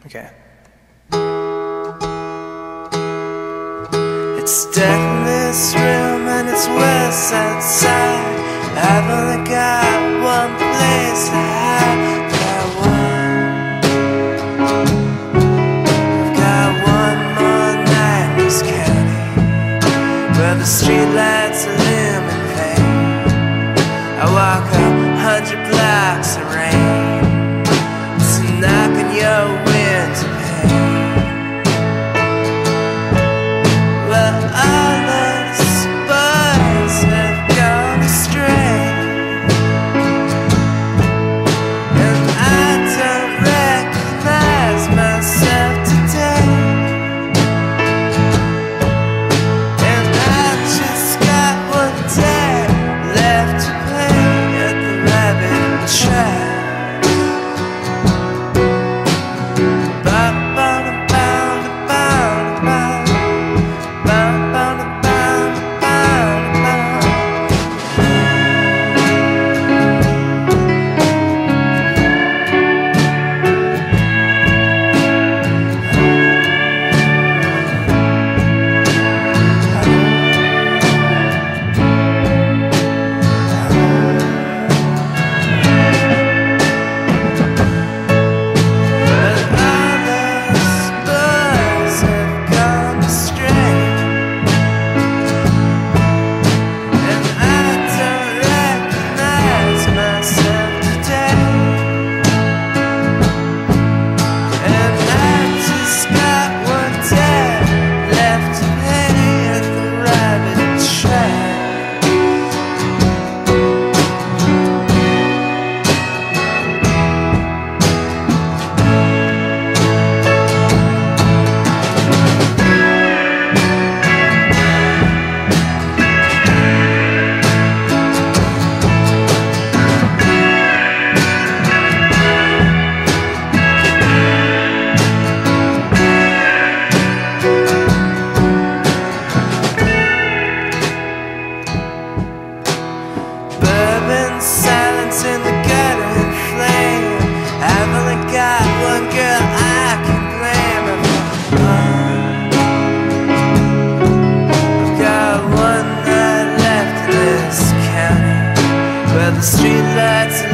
Okay. It's dark in this room and it's worse outside. I've only got one place to hide. I've got one more night in this county where the streetlights illumine vain. I walk 100 blocks of rain to knock on your window pane. Well, all those boys have gone astray, and I don't recognize myself today. And I just got one day left to play at the rabbit track. Silence in the gutter and flame. I've only got one girl I can blame. I've got one night left in this county where the streetlights